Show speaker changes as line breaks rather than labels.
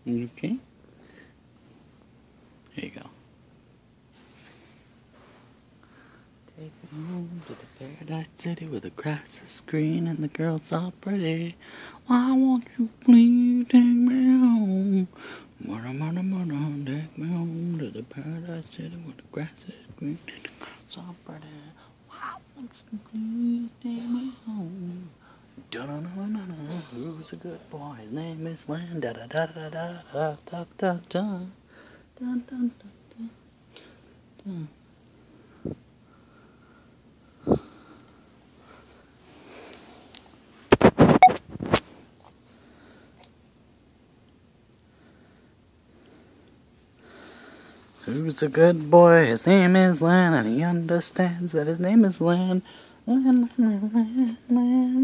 Okay? Here you go. Take me home to the paradise city where the grass is green and the girls are pretty. Why won't you please take me home? Take me home to the paradise city where the grass is green and the girls are pretty. Why won't you please take me home? Dun-dun-dun-dun-dun. Who's a good boy? His name is Len. Da-da-da-da-da-da-da-da. Dun-dun-dun-dun-dun. Who's a good boy? His name is Len, and he understands that his name is Len. Len, Len, Len, Len.